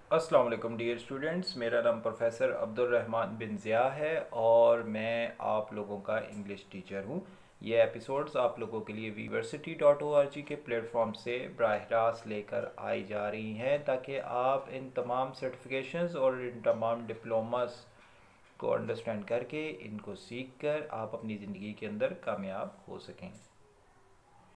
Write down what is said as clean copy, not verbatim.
अस्सलाम वालेकुम dear students, मेरा नाम प्रोफेसर अब्दुल रहमान बिन ज़िया है और मैं आप लोगों का इंग्लिश टीचर हूँ। ये एपिसोड्स आप लोगों के लिए वीवर्सिटी.org के प्लेटफॉर्म से बराह रास्त लेकर आई जा रही हैं ताकि आप इन तमाम सर्टिफिकेशंस और इन तमाम डिप्लोमास को अंडरस्टैंड करके इनको सीख कर आप अपनी ज़िंदगी के अंदर कामयाब हो सकें।